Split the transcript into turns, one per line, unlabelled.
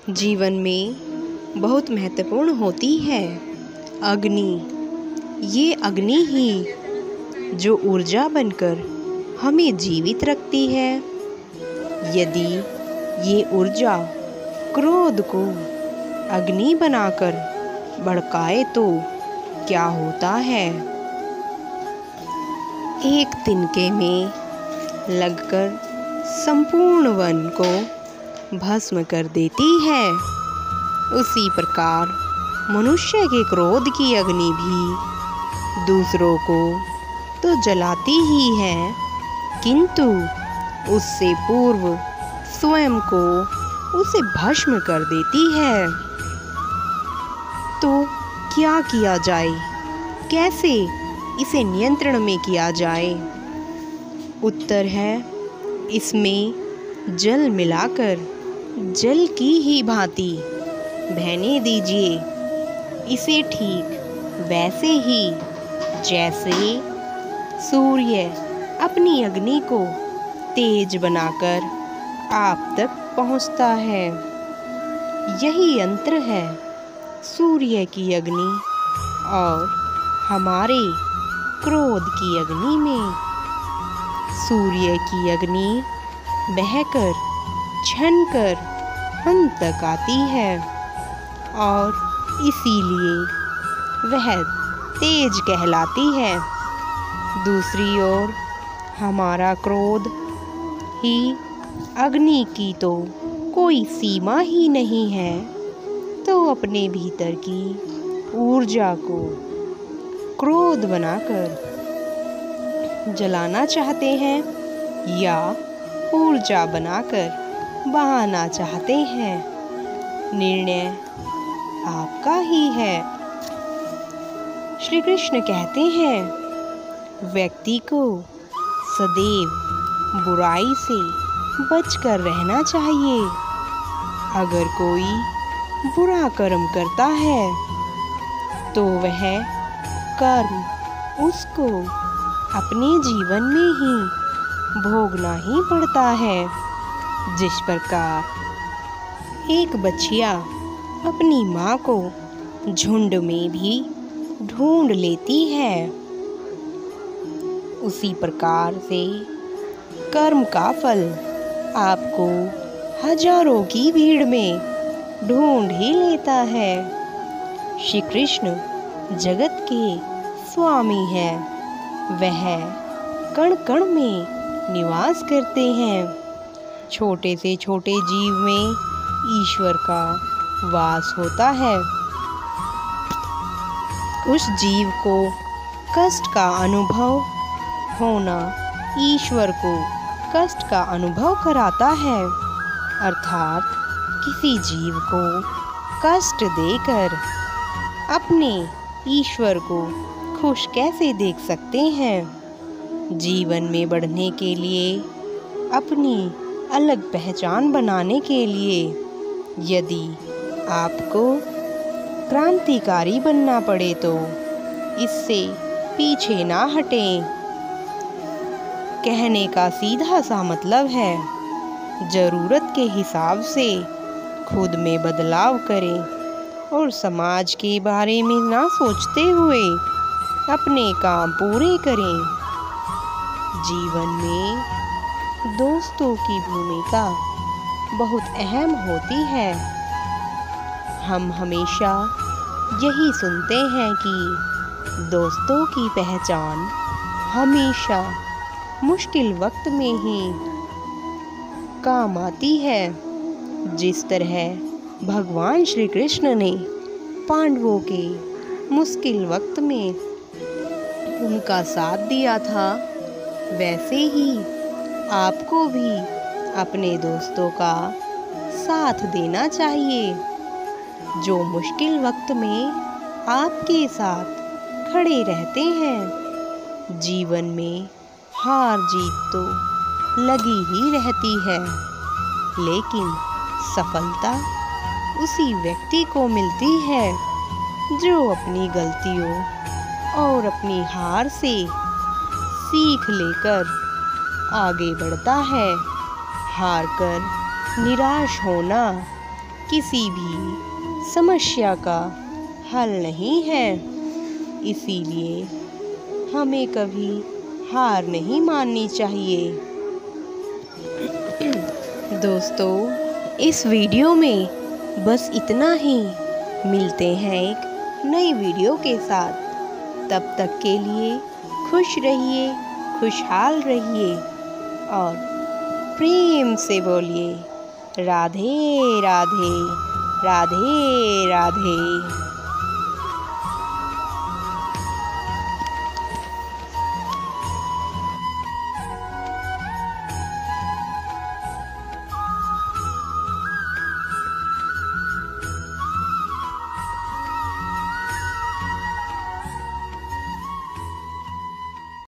जीवन में बहुत महत्वपूर्ण होती है अग्नि। ये अग्नि ही जो ऊर्जा बनकर हमें जीवित रखती है। यदि ये ऊर्जा क्रोध को अग्नि बनाकर भड़काए तो क्या होता है? एक तिनके में लगकर संपूर्ण वन को भस्म कर देती है। उसी प्रकार मनुष्य के क्रोध की अग्नि भी दूसरों को तो जलाती ही है, किंतु उससे पूर्व स्वयं को उसे भस्म कर देती है। तो क्या किया जाए? कैसे इसे नियंत्रण में किया जाए? उत्तर है, इसमें जल मिलाकर जल की ही भांति बहने दीजिए। इसे ठीक वैसे ही जैसे सूर्य अपनी अग्नि को तेज बनाकर आप तक पहुंचता है। यही अंतर है सूर्य की अग्नि और हमारे क्रोध की अग्नि में। सूर्य की अग्नि बहकर छनकर हम तक आती है और इसीलिए वह तेज कहलाती है। दूसरी ओर हमारा क्रोध ही अग्नि की तो कोई सीमा ही नहीं है, तो अपने भीतर की ऊर्जा को क्रोध बनाकर जलाना चाहते हैं या ऊर्जा बनाकर बहाना चाहते हैं, निर्णय आपका ही है। श्री कृष्ण कहते हैं, व्यक्ति को सदैव बुराई से बचकर रहना चाहिए। अगर कोई बुरा कर्म करता है तो वह कर्म उसको अपने जीवन में ही भोगना ही पड़ता है। जिस प्रकार एक बछिया अपनी माँ को झुंड में भी ढूंढ लेती है, उसी प्रकार से कर्म का फल आपको हजारों की भीड़ में ढूंढ ही लेता है। श्री कृष्ण जगत के स्वामी हैं, वह कण कण में निवास करते हैं। छोटे से छोटे जीव में ईश्वर का वास होता है। उस जीव को कष्ट का अनुभव होना ईश्वर को कष्ट का अनुभव कराता है। अर्थात किसी जीव को कष्ट देकर अपने ईश्वर को खुश कैसे देख सकते हैं? जीवन में बढ़ने के लिए, अपनी अलग पहचान बनाने के लिए यदि आपको क्रांतिकारी बनना पड़े तो इससे पीछे ना हटें। कहने का सीधा सा मतलब है, जरूरत के हिसाब से खुद में बदलाव करें और समाज के बारे में ना सोचते हुए अपने काम पूरे करें। जीवन में दोस्तों की भूमिका बहुत अहम होती है। हम हमेशा यही सुनते हैं कि दोस्तों की पहचान हमेशा मुश्किल वक्त में ही काम आती है। जिस तरह भगवान श्री कृष्ण ने पांडवों के मुश्किल वक्त में उनका साथ दिया था, वैसे ही आपको भी अपने दोस्तों का साथ देना चाहिए, जो मुश्किल वक्त में आपके साथ खड़े रहते हैं। जीवन में हार जीत तो लगी ही रहती है, लेकिन सफलता उसी व्यक्ति को मिलती है जो अपनी गलतियों और अपनी हार से सीख लेकर आगे बढ़ता है। हार कर निराश होना किसी भी समस्या का हल नहीं है। इसीलिए हमें कभी हार नहीं माननी चाहिए। दोस्तों, इस वीडियो में बस इतना ही। मिलते हैं एक नई वीडियो के साथ। तब तक के लिए खुश रहिए, खुशहाल रहिए और प्रेम से बोलिए राधे राधे, राधे राधे।